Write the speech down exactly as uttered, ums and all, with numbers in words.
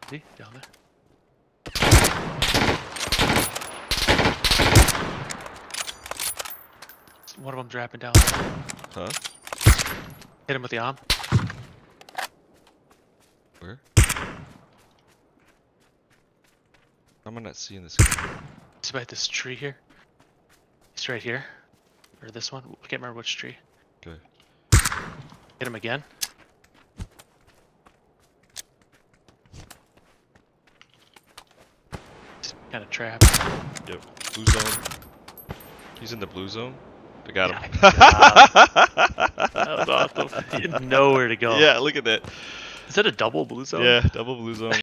See? Down there. One of them dropping down. Huh? Hit him with the arm. Where? I'm not seeing this guy. He's about this tree here. He's right here. Or this one. I can't remember which tree. Okay. Hit him again. He's kind of trapped. Yep. Blue zone. He's in the blue zone. I got him. That was awesome. He had nowhere to go. Yeah, look at that. Is that a double blue zone? Yeah, double blue zone.